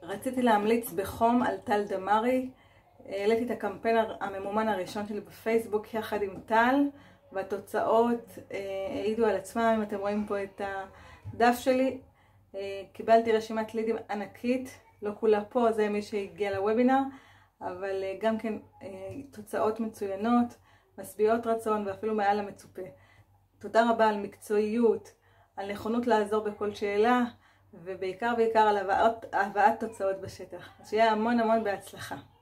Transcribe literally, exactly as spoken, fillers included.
רציתי להמליץ בחום על טל דמרי. העליתי את הקמפיין הממומן הראשון שלי בפייסבוק יחד עם טל, והתוצאות העידו על עצמם. אם אתם רואים פה את הדף שלי, קיבלתי רשימת לידים ענקית, לא כולה פה, זה מי שהגיע לוובינר, אבל גם כן תוצאות מצוינות, משביעות רצון ואפילו מעל המצופה. תודה רבה על מקצועיות, על נכונות לעזור בכל שאלה, ובעיקר בעיקר על הבאת, הבאת תוצאות בשטח. אז שיהיה המון המון בהצלחה.